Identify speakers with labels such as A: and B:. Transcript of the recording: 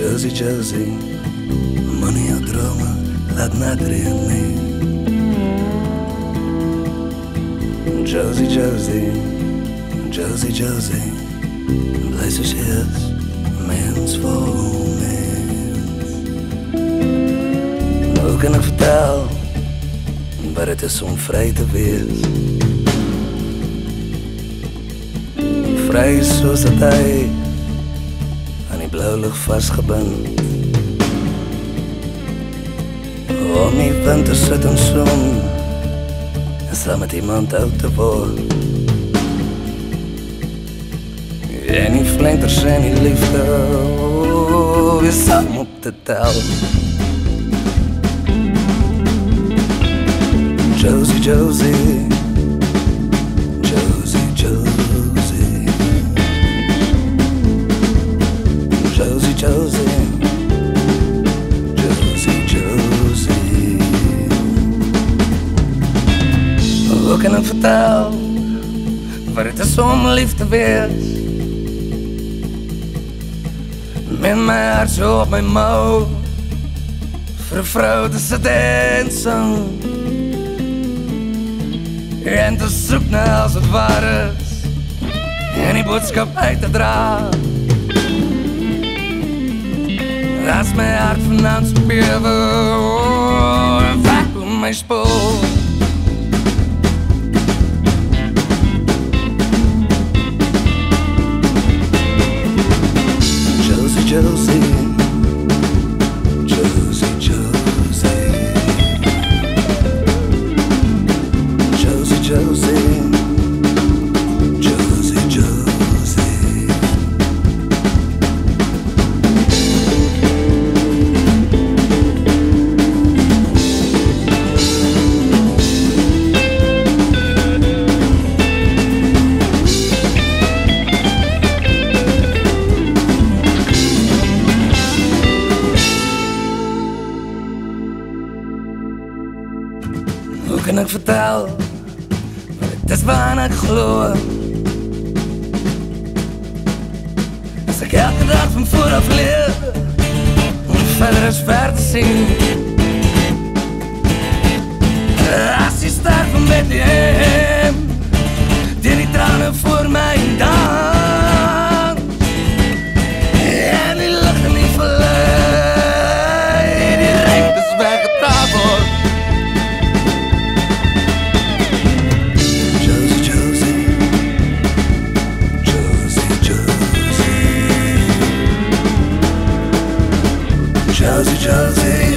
A: Josie, Josie, money of dromen, laat nader in mee. Josie, Josie, Josie, Josie, blijf zoals je is, mens voor mens. Hoe kan ik vertellen, waar het is om vrij te wees? Vrij zoals dat hij aan die blauwe lucht vastgebind. Om die winter zit en zon en samen met iemand oud te worden. En die flinters en die liefde weer samen op te tellen. Josie, Josie, Josie, Josie, Josie, Josie, Josie, Josie. Hoe kan ik vertellen waar het is om lief te wees? Met mijn hart zo op mijn mouw, voor een vrouw te zitten eenzaam en te zoeken naar als het waar is en die boodschap uit te dragen. Als mijn hart vandaan speelde en vaak op mijn spoor. Josie, Josie, Josie, Josie, Josie, Josie, Josie, Josie. Hoe kan ik vertellen, het is waar ik geloof. Als ik elke dag van vooraf leer, om verder is ver te zien. Als je staat van Bethlehem, die die tranen voor mij dan. En die lachen niet verleid, die rijp is weggetafeld. Josie, Josie.